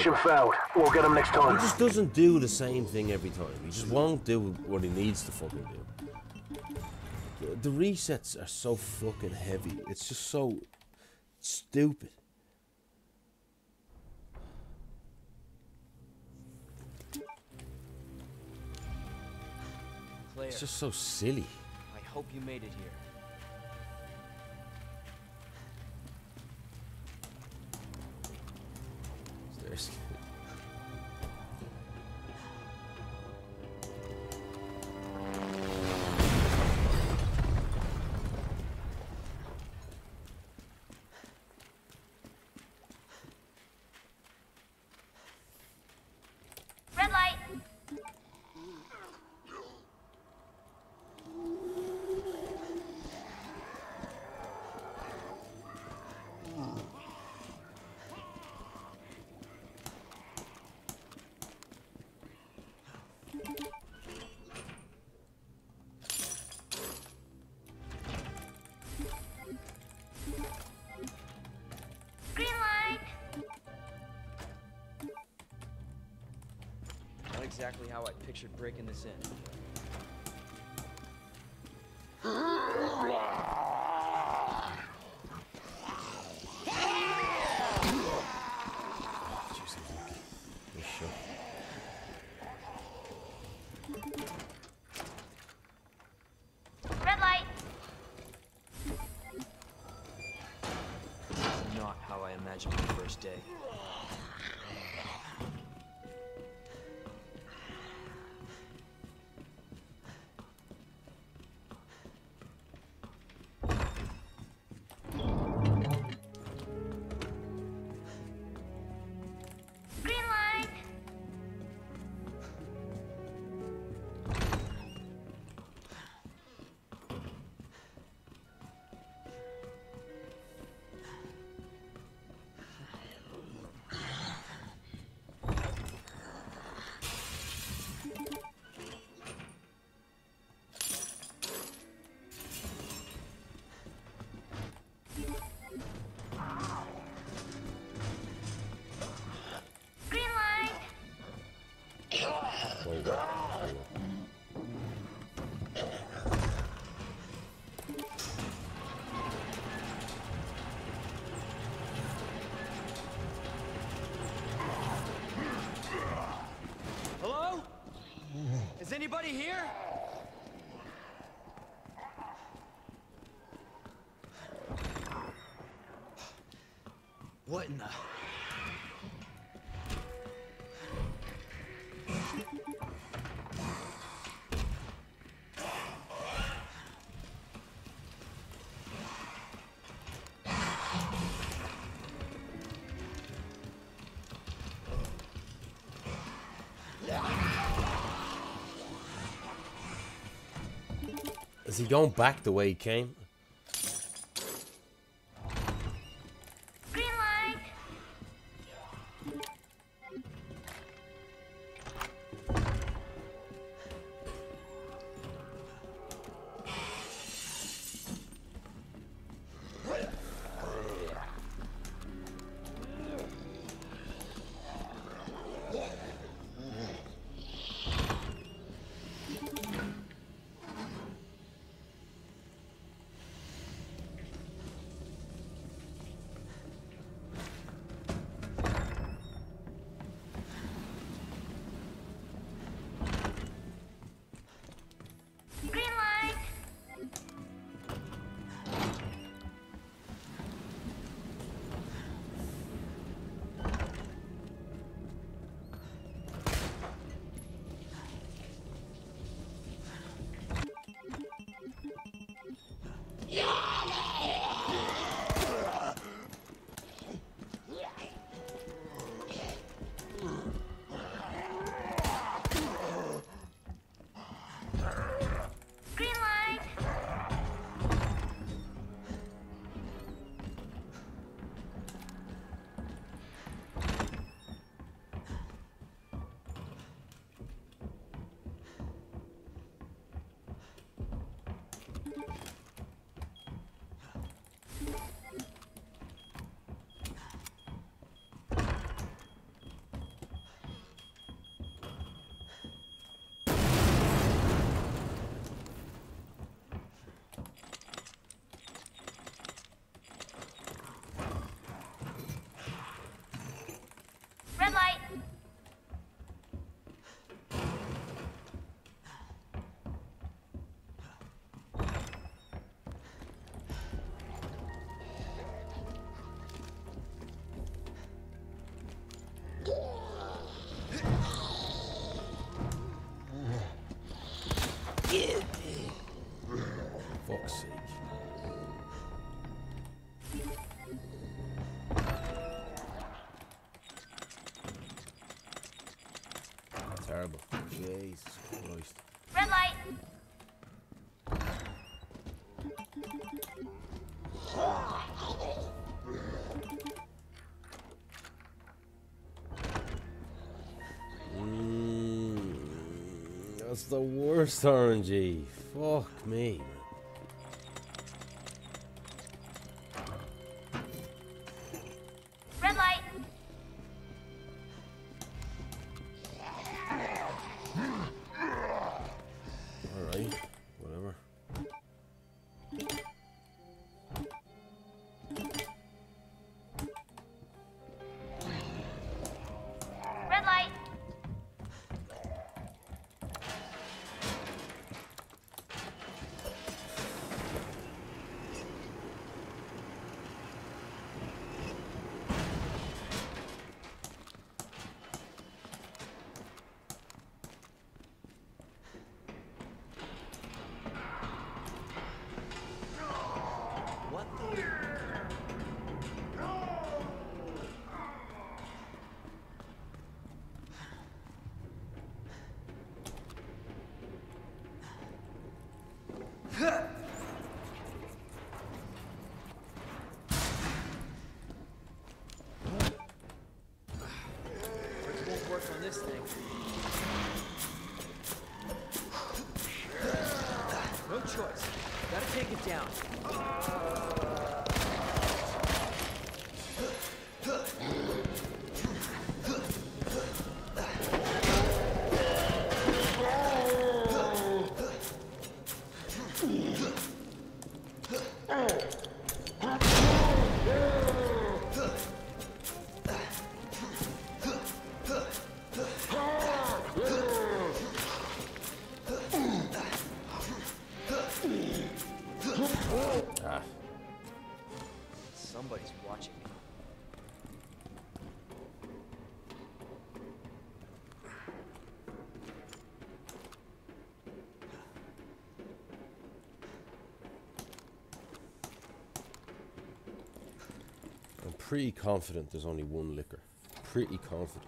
Mission failed. We'll get him next time. He just doesn't do the same thing every time. He just won't do what he needs to fucking do. The resets are so fucking heavy. It's just so stupid. Claire, it's just so silly. I hope you made it here. There's... Red light. Green light. Not exactly how I pictured breaking this in. Red light. This is not how I imagined my first day. Green light. Green light. Hello? Is anybody here? What in the... Is he going back the way he came? Green light. Red light. Fuck's sake. Terrible. Jesus Christ. Red light. That's the worst RNG. Fuck me. Red light. Alright, whatever. Red light. What the? It won't work on this thing. No choice. Gotta take it down. Ah. Somebody's watching me. I'm pretty confident there's only one liquor. Pretty confident.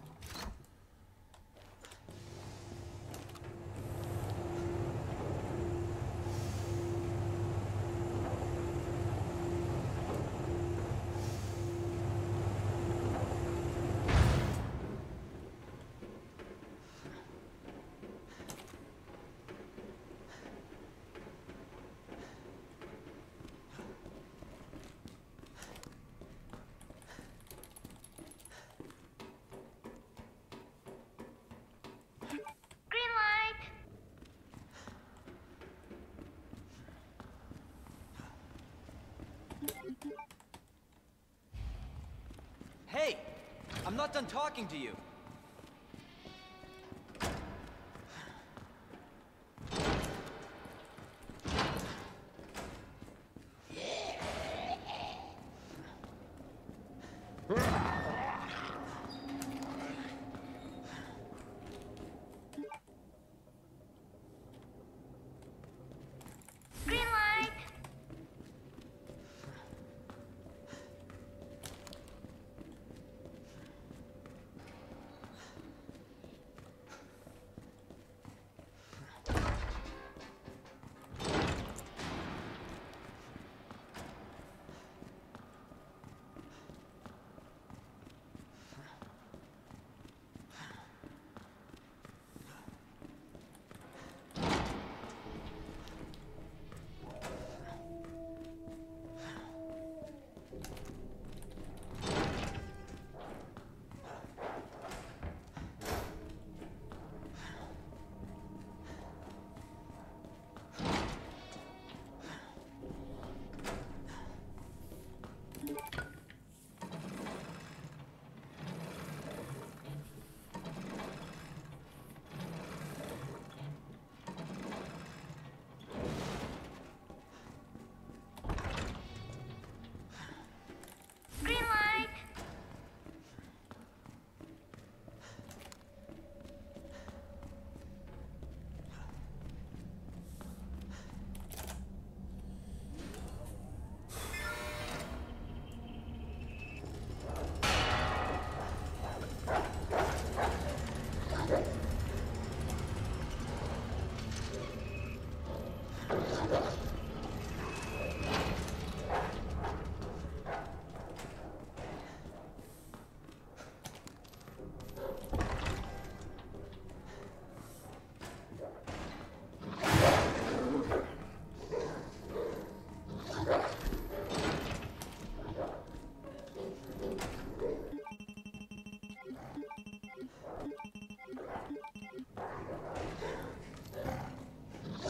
Green light. Hey! I'm not done talking to you. Green light.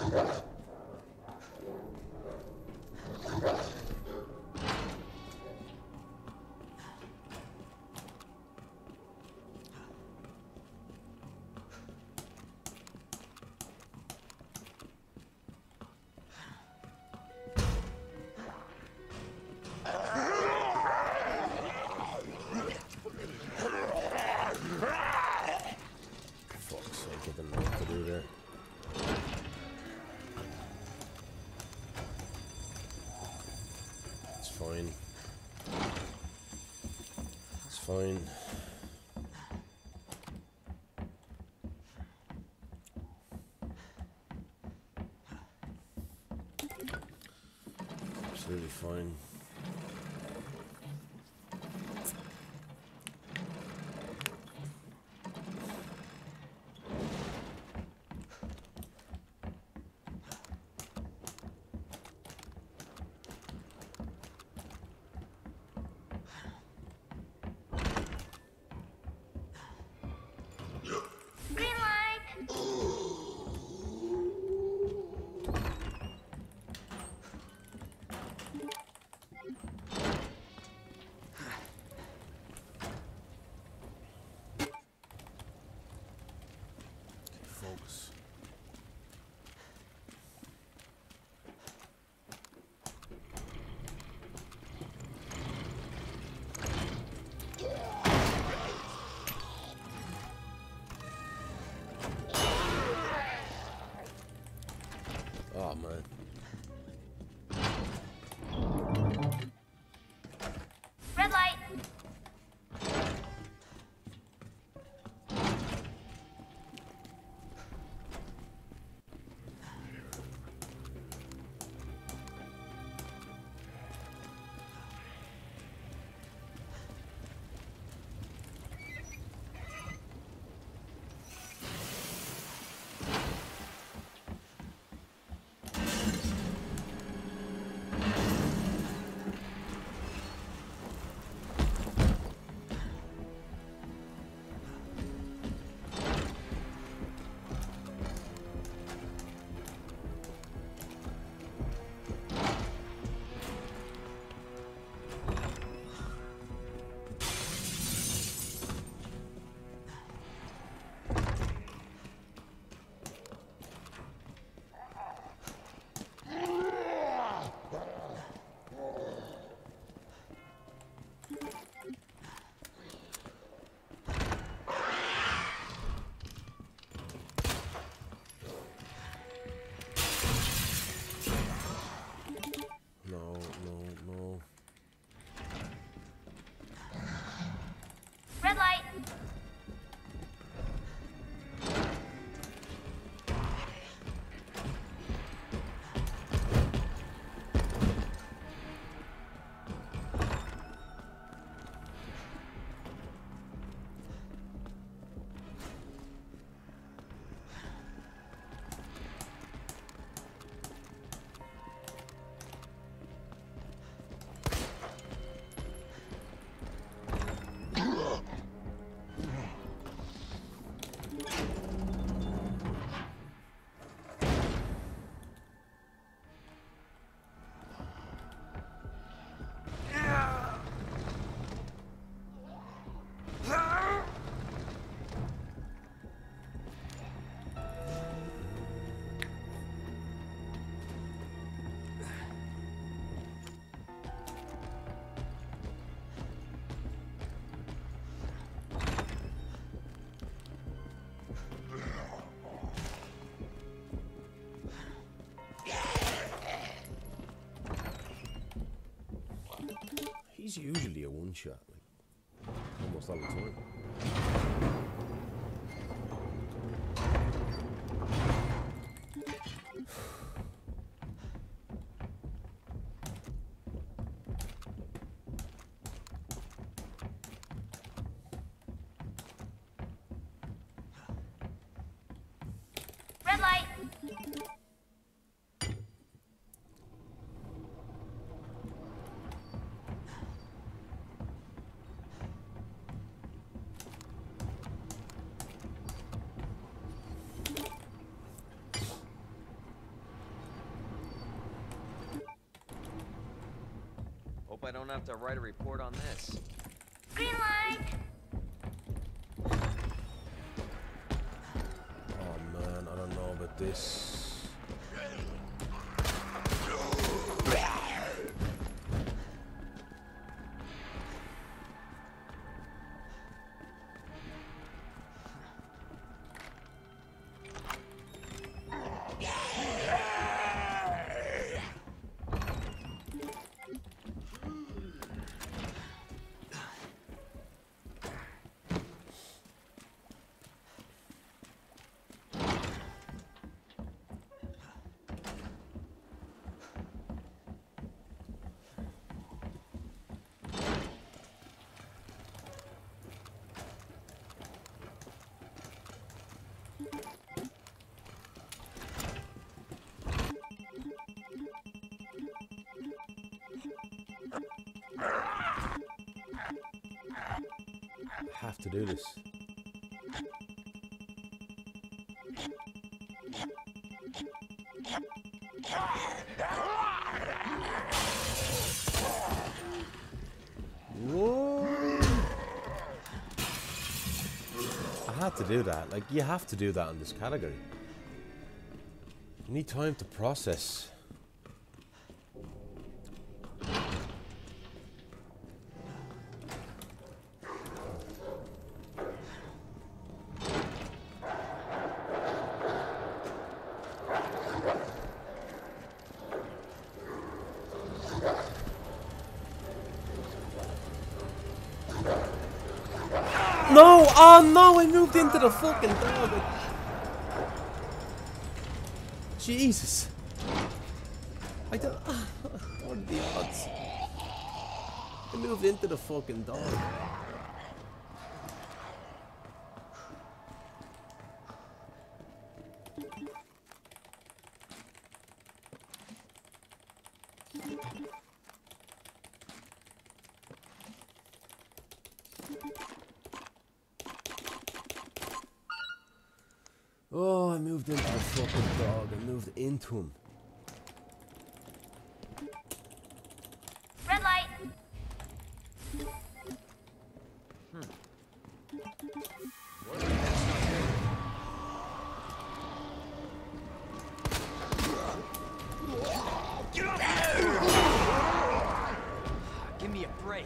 Fuck's sake, I didn't know what to do there. It's fine. It's fine. Absolutely fine. Green light. Focus. Oh man. Red light. No, no, no. Red light. He's usually a one-shot, like, almost all the time. Red light. don't have to write a report on this. Green light. Oh man, I don't know about this. I have to do this. Whoa! I had to do that. Like, you have to do that in this category. You need time to process. No! Oh no! I moved into the fucking dog. Jesus! I don't. What are the odds? I moved into the fucking dog. Oh, I moved into the fucking dog. I moved into him. Red light. Get up! Give me a break.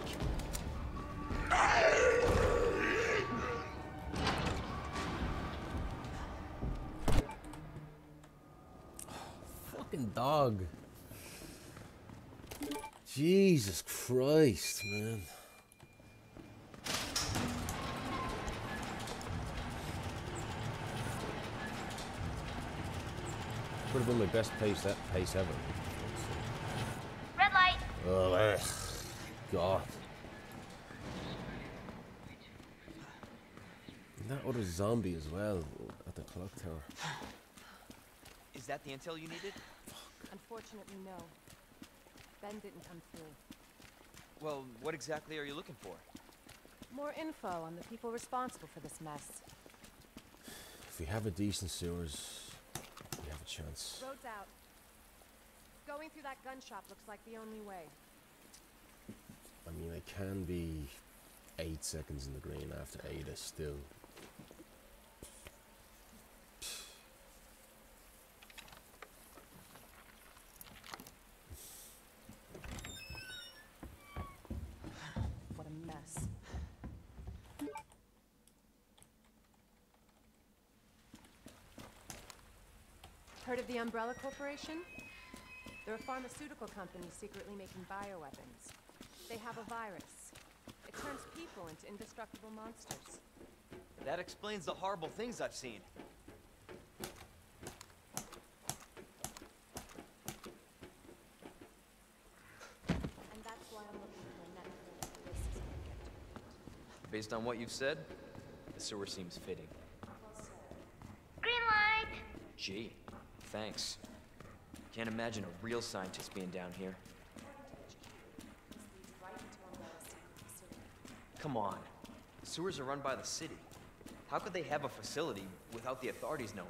Fucking dog. Jesus Christ, man. Could have been my best pace ever. Red light. Oh, ugh. God. And that other zombie as well at the clock tower. Is that the intel you needed? Unfortunately, no. Ben didn't come through. Well, what exactly are you looking for? More info on the people responsible for this mess. If we have a decent sewers, we have a chance. Road's out. Going through that gun shop looks like the only way. I mean, I can be 8 seconds in the green after Ada still. What a mess. Heard of the Umbrella Corporation? They're a pharmaceutical company secretly making bioweapons. They have a virus. It turns people into indestructible monsters. That explains the horrible things I've seen. And that's why I'm looking for a network for this market. Based on what you've said, the sewer seems fitting. Green light. Gee, thanks. Can't imagine a real scientist being down here. Come on. Sewers are run by the city. How could they have a facility without the authorities knowing?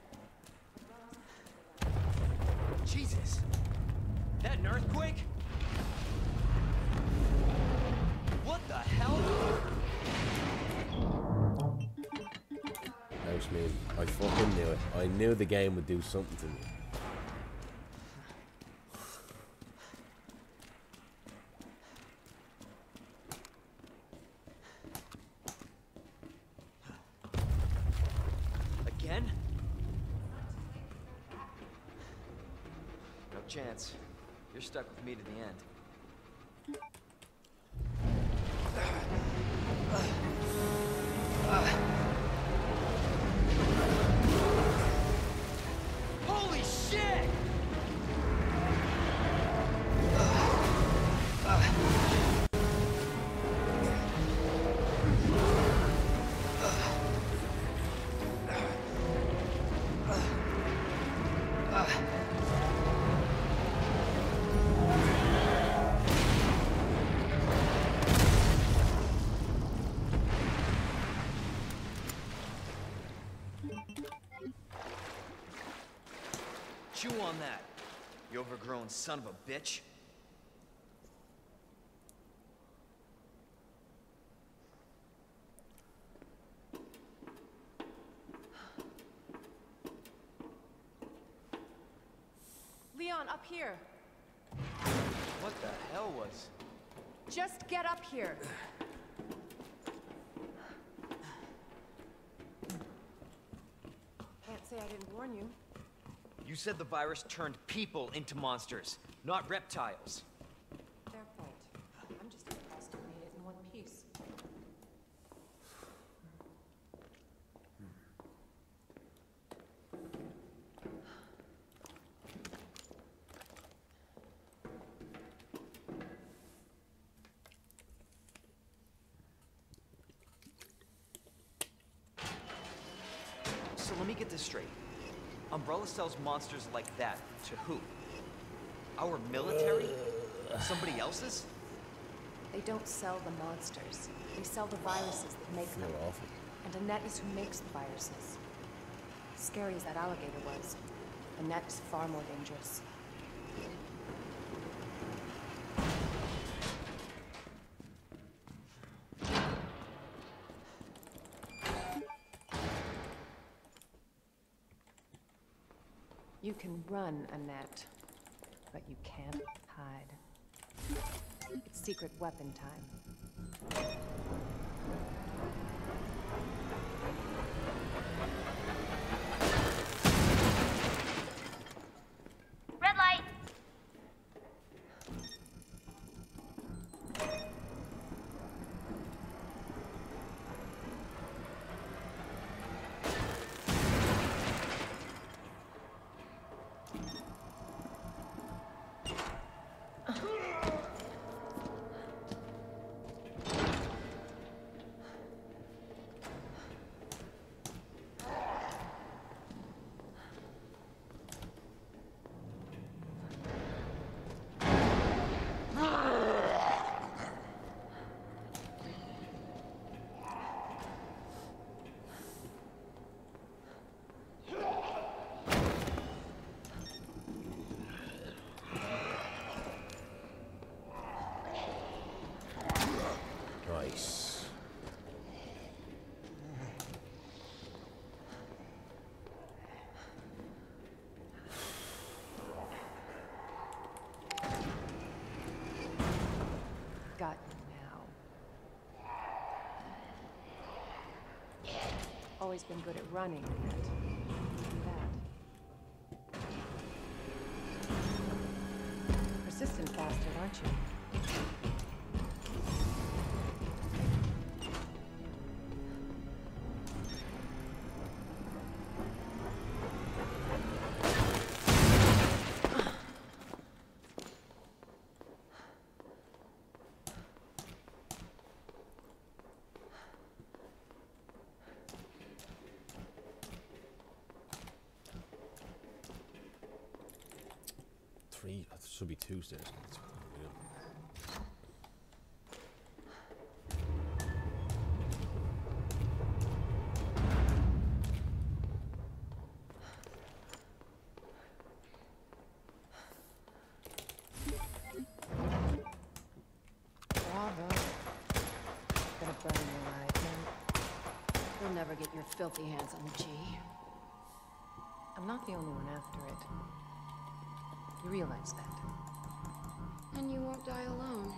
Jesus! That an earthquake? What the hell? House me. I fucking knew it. I knew the game would do something to me. Again? No chance. You're stuck with me to the end. Holy shit! Chew on that, you overgrown son of a bitch. Leon, up here. What the hell was? Just get up here. Can't say I didn't warn you. You said the virus turned people into monsters, not reptiles. Fair point. I'm just impressed you made it in one piece. So let me get this straight. Umbrella sells monsters like that to who? Our military? Somebody else's? They don't sell the monsters. They sell the viruses that make them. Feel awful. And Annette is who makes the viruses. Scary as that alligator was, Annette is far more dangerous. You can run, Annette, but you can't hide. It's secret weapon time. Red light. Nice. Got you now. Always been good at running, Annette. That. Persistent bastard, aren't you? There should be 2 stairs. Bravo. You'll never get your filthy hands on the G. I'm not the only one after it. You realize that? And you won't die alone.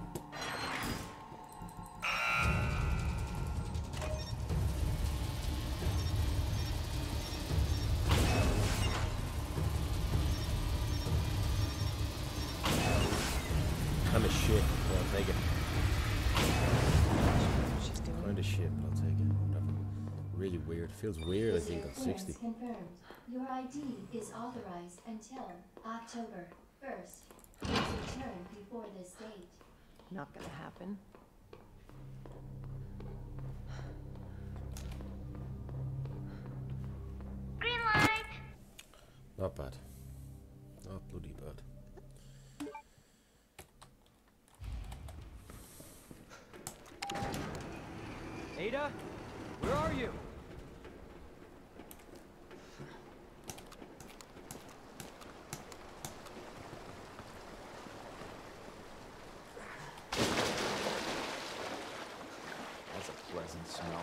Kind of shit, but I'll take it. She's doing Kind of shit, but I'll take it. Whatever. Really weird. Feels weird, I think, on 60. Confirmed. Your ID is authorized until October 1st. Please return before this date. Not gonna happen. Green light. Not bad. Not bloody bad. Ada? Where are you? That's a pleasant smell.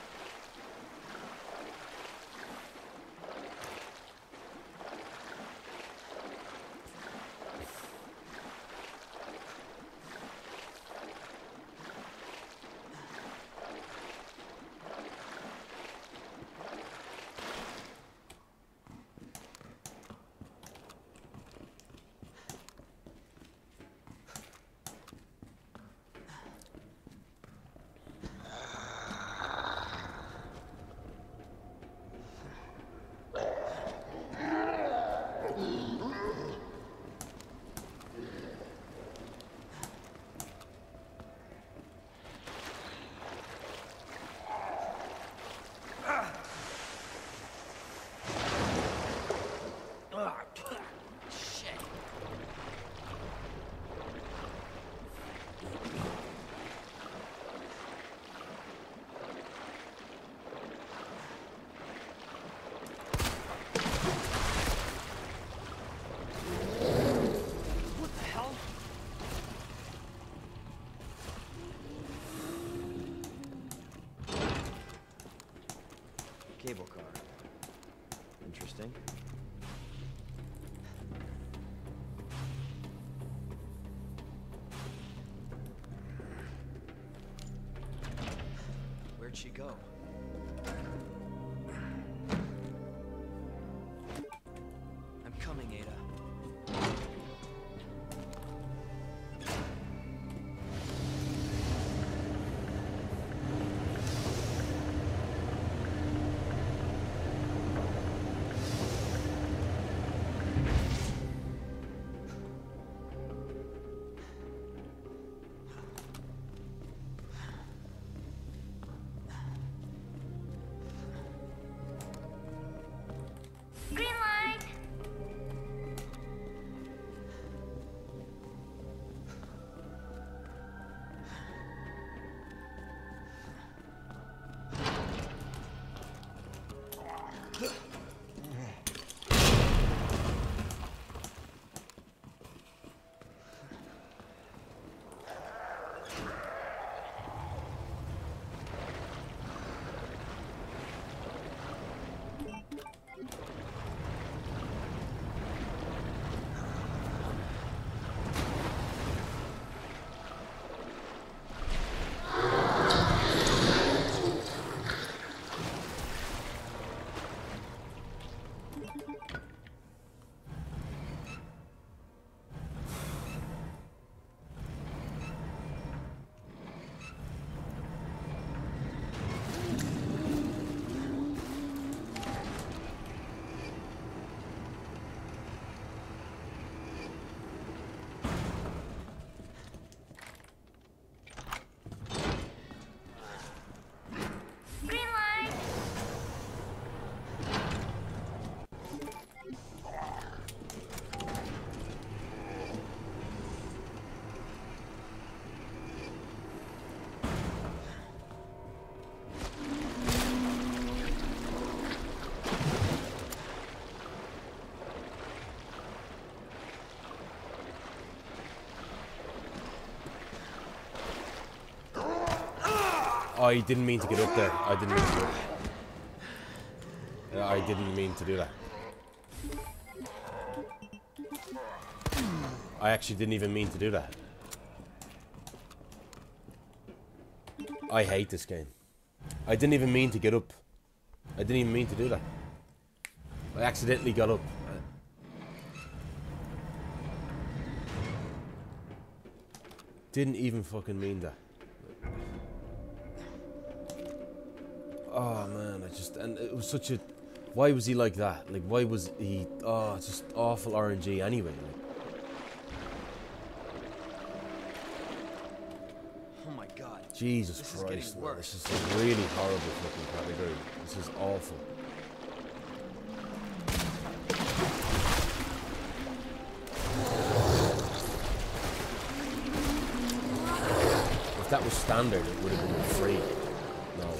Cable car. Interesting. Where'd she go? I'm coming, Ada. I didn't mean to get up there. I didn't mean to do it. I didn't mean to do that. I actually didn't even mean to do that. I hate this game. I didn't even mean to get up. I didn't even mean to do that. I accidentally got up. Didn't even fucking mean that. Oh man, and it was such a... Why was he like that? Like, why was he... Oh, it's just awful RNG anyway. Like. Oh my god. Jesus This is Christ, getting man. worse. This is a really horrible fucking category. This is awful. If that was standard, it would have been free. No.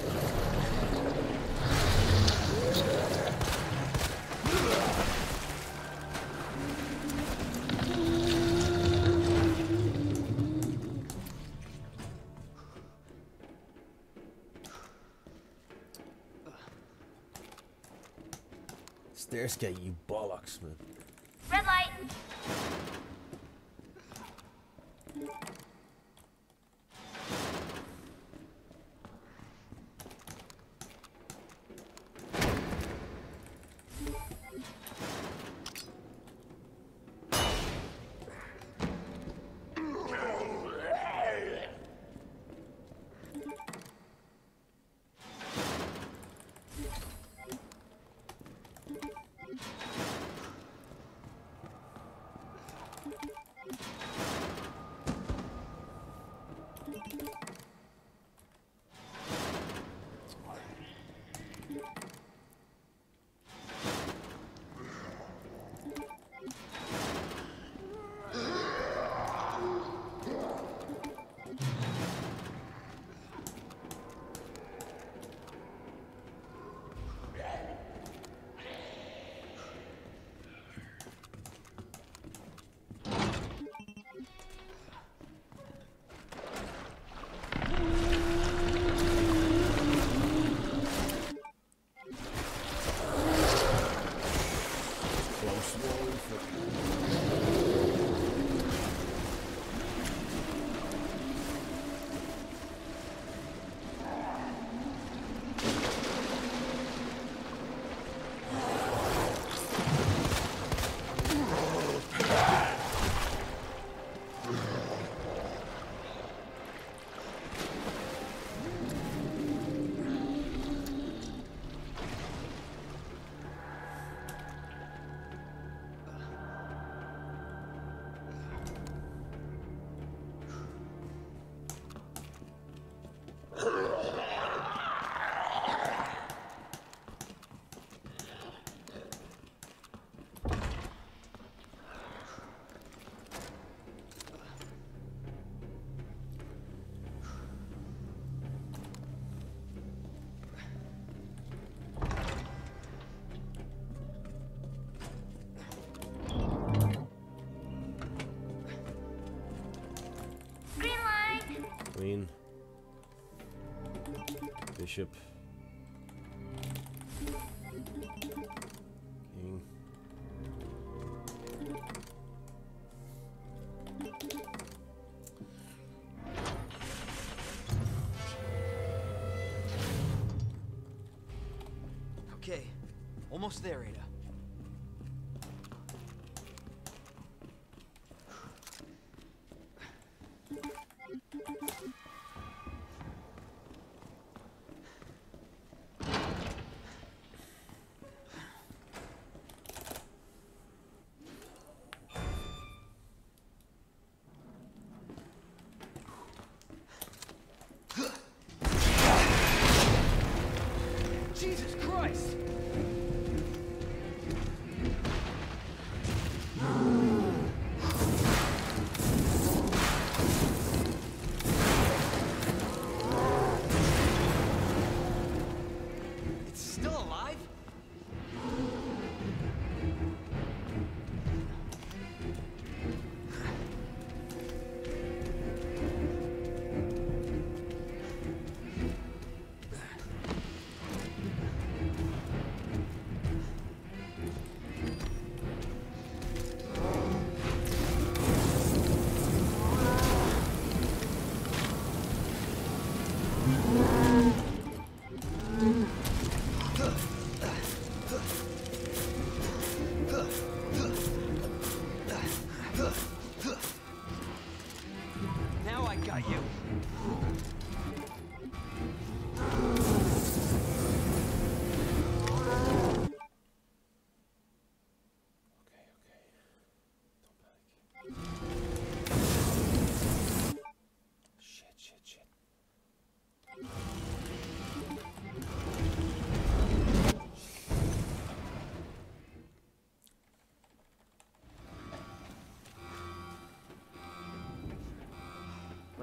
Stairskate, you bollocks, man. Red light. Queen. Bishop. King. Okay, almost there, Ada. Jesus Christ!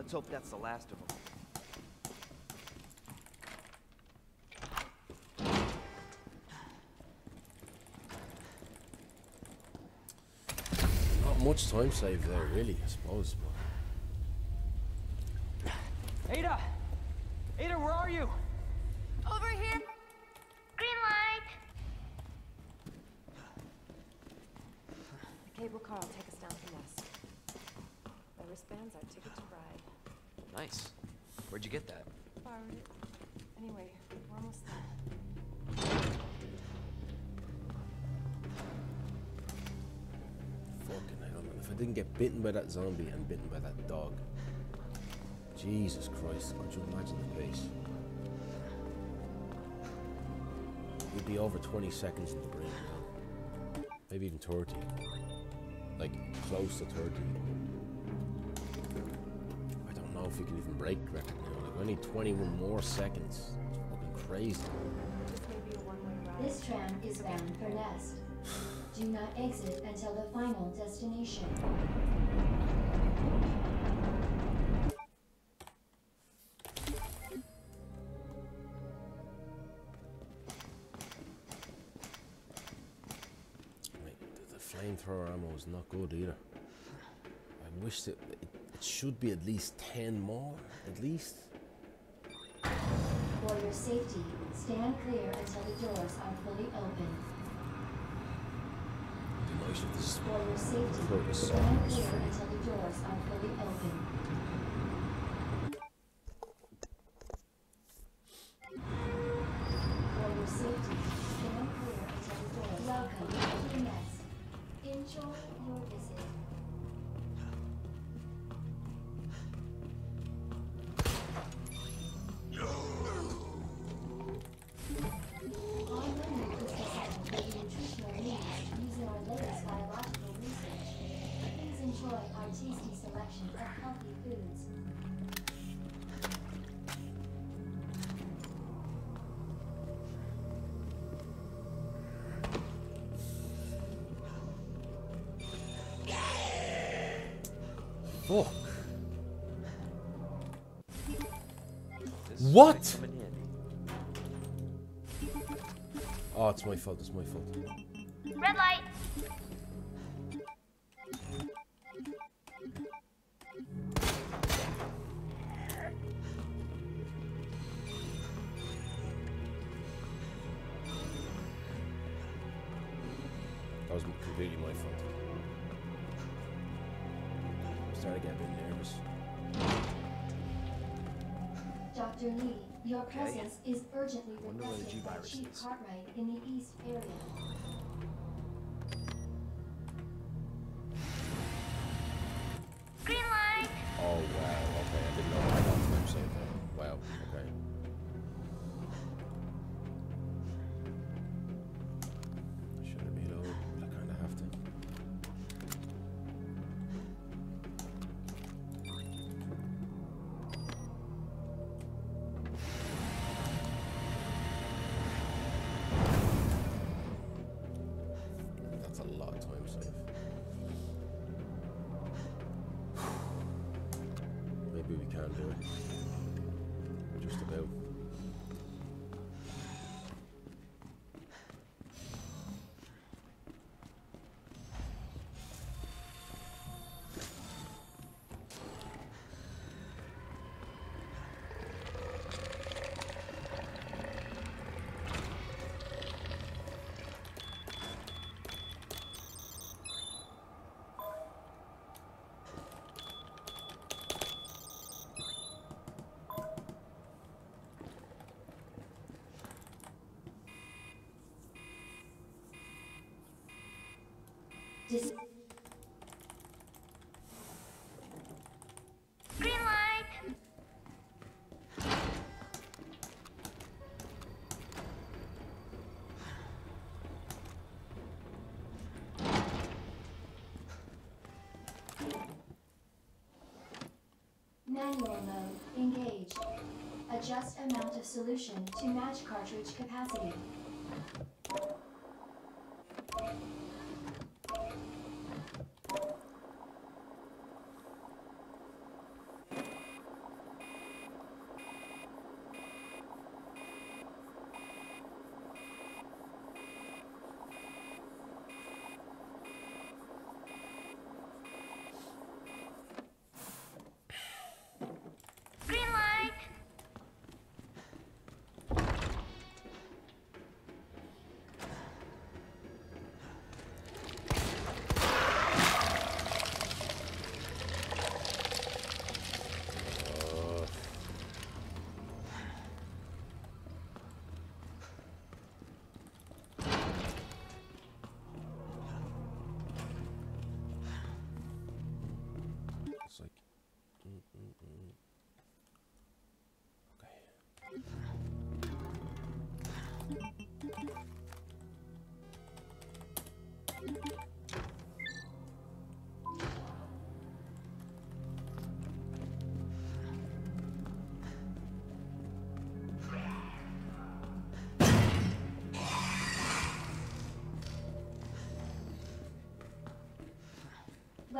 Let's hope that's the last of them. Not much time saved there, really, I suppose. But Ada! Ada, where are you? Over here. Green light. The cable car will take us down to Nest. The wristband's our ticket to ride. Nice. Where'd you get that? Borrowed it. Anyway, we're almost there. fucking hell, man. If I didn't get bitten by that zombie and bitten by that dog. Jesus Christ, could you imagine the pace? We'd be over 20 seconds in the brain now. Maybe even 30. Like, close to 30. I don't know if we can even break the record now. Like, we need 21 more seconds. It's fucking crazy. This may be a one-way ride. This tram is bound for Nest. Do not exit until the final destination. Flamethrower ammo is not good either. I wish that it should be at least 10 more, at least. For your safety, stand clear until the doors are fully open. It'd be nice if this For your safety, purpose stand song was clear free. until the doors are fully open. For your safety, stand clear until the doors. Welcome to the Nest. Enjoy your visit. Our menu is designed for the nutritional needs using our latest biological research. Please enjoy our tasty selection of healthy foods. Fuck. This What? might come in handy. Oh, it's my fault, it's my fault. Red light. That was completely my fault. I'm starting to get a bit nervous. Dr. Lee, your Okay. presence is urgently Wonder where the requested by G-virus Chief is. Cartwright in the East area. Green light. Oh, wow, okay, I didn't know I got time save there. Wow, okay. Should I reload? I kind of have to. That's a lot of time save. Maybe we can do it. Just about. Dis- Green light. Manual mode engaged. Adjust amount of solution to match cartridge capacity.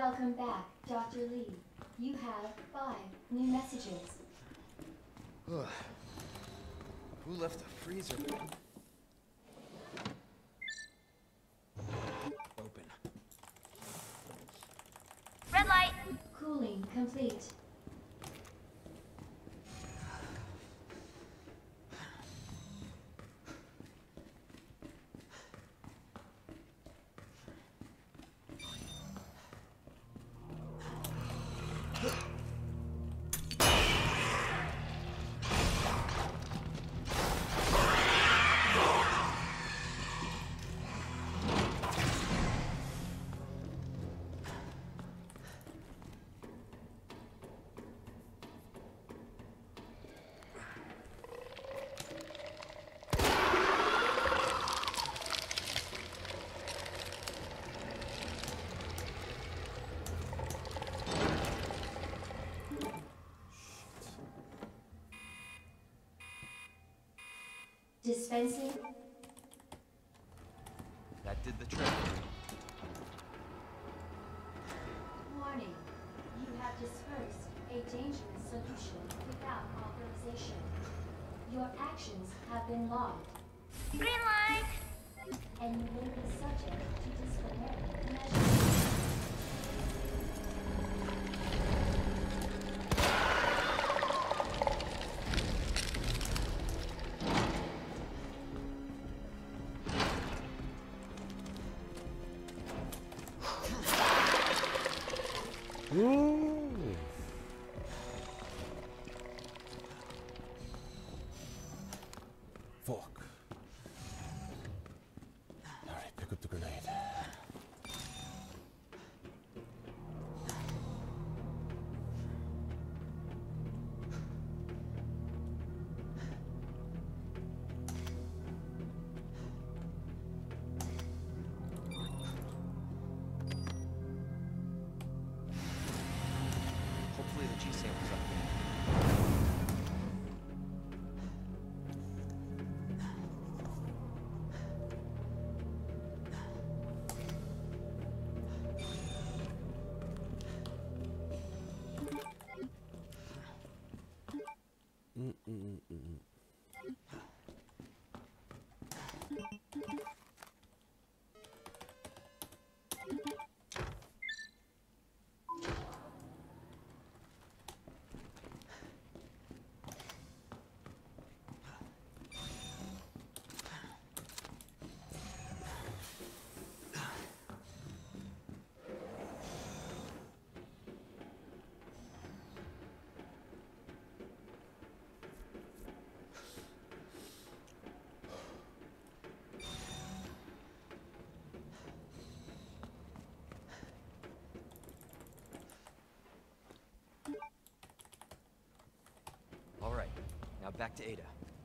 Welcome back, Dr. Lee. You have 5 new messages. Ugh. Who left the freezer? Open. Red light. Cooling complete. Dispensing. That did the trick. Warning. You have dispersed a dangerous solution without authorization. Your actions have been logged, Green light. and you may be subject to disciplinary measures. Ooh. Fuck. Alright, pick up the grenade. Hopefully the G sample's up. All right, now back to Ada.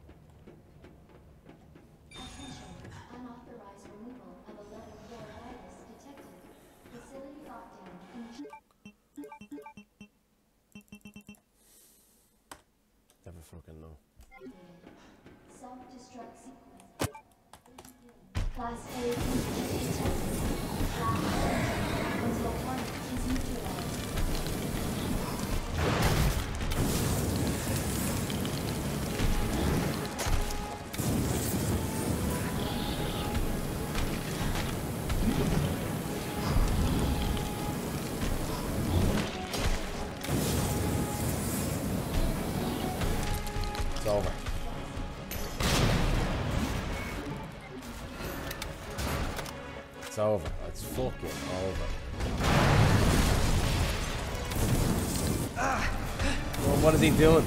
Attention. Unauthorized removal of a level 4 virus detected. Facility lockdown. Never fucking know. Self-destruct sequence. Class A detected. Flash until target is neutralized. It's over. It's over. It's fucking over. Well, what is he doing?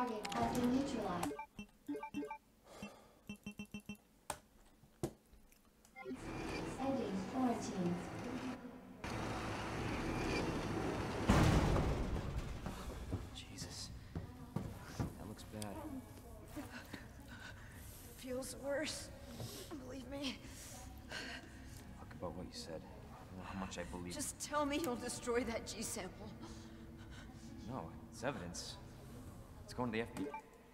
Target has been neutralized. Ending quarantine. Jesus. That looks bad. Feels worse. Believe me. Fuck about what you said. I don't know how much I believe. Just tell me you'll destroy that G sample. No, it's evidence. It's going to the FBI.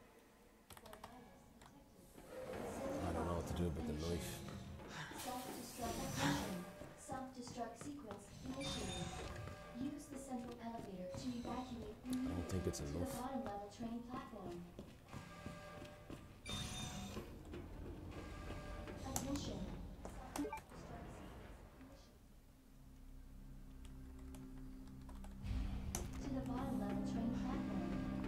I don't know what to do about the knife. Self-destruct attention. Self-destruct sequence initiated. Use the central elevator to evacuate I don't think it's to the enough. bottom level train platform. Attention. To the bottom level train platform.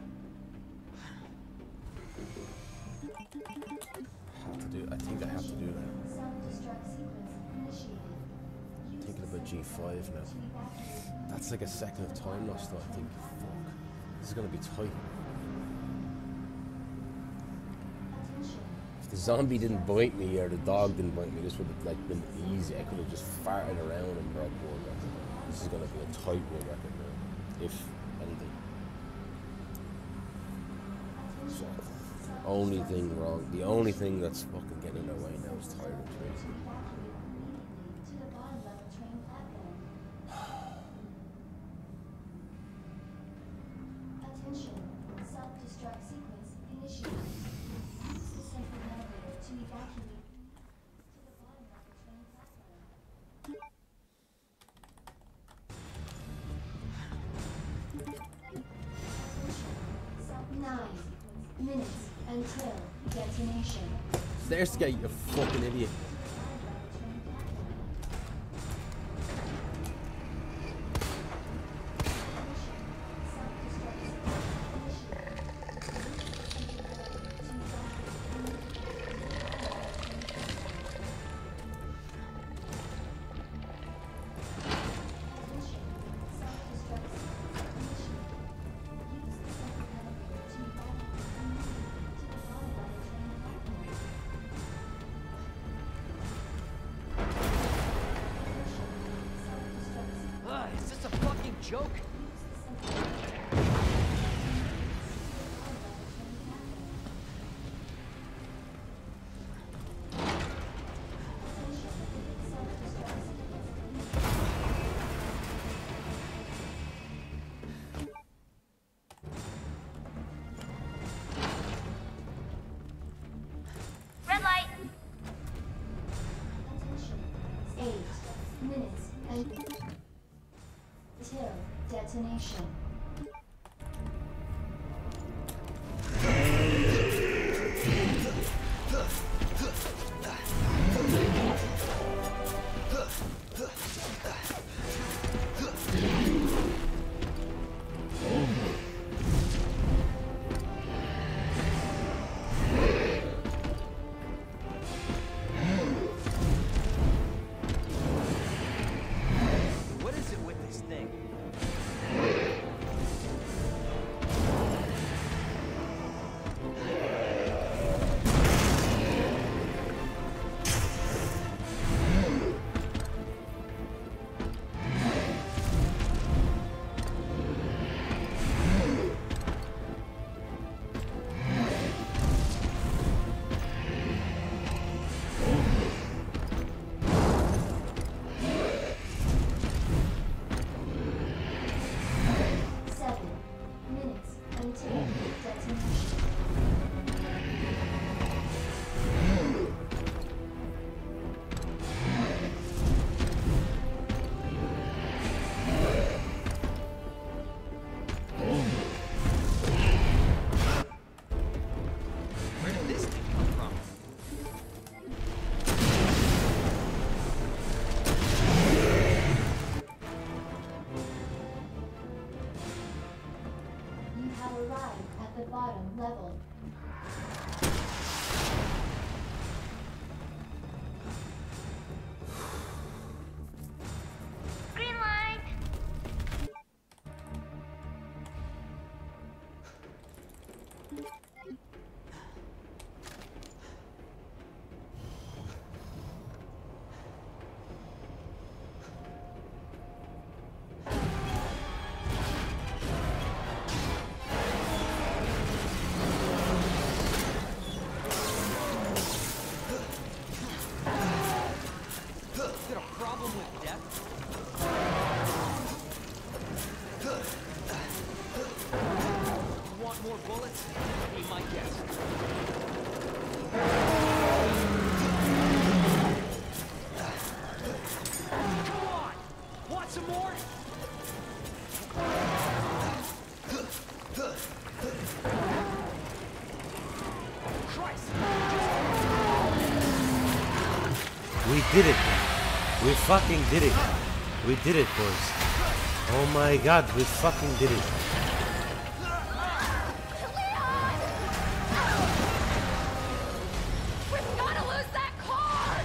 I think I have to do that. Self-destruct sequence initiated. Use Thinking the about central G5 elevator now. to evacuate. That's like a second of time lost though, I think. Fuck. This is gonna be tight. Attention. If the zombie didn't bite me or the dog didn't bite me, this would have like been easy. I could have just farted around and brought board. This is gonna be a tight one record now. If anything. Fuck. Only thing wrong. The only thing that's fucking getting in their way now is tyrant trees. To the bottom level train platform. Attention. Self-destruct sequence initiated. Use the central elevator to evacuate to the bottom level train platform. Attention. 9 minutes until detonation. There's the guy, you fucking idiot. Is this a fucking joke? Red light. Attention. 8 minutes until detonation. What is it with this thing? We did it, man. We fucking did it. We did it, boys. Oh my god, we fucking did it. We've gotta lose that car!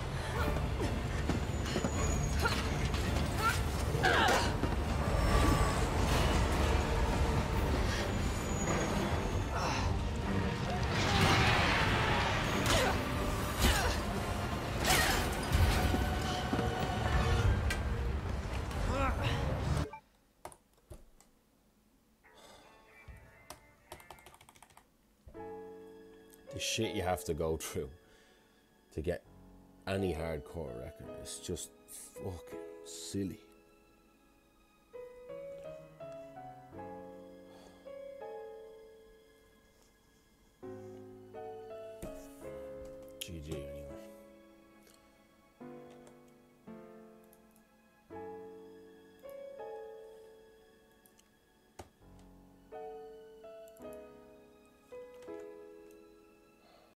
The shit you have to go through to get any hardcore record is just fucking silly. GG.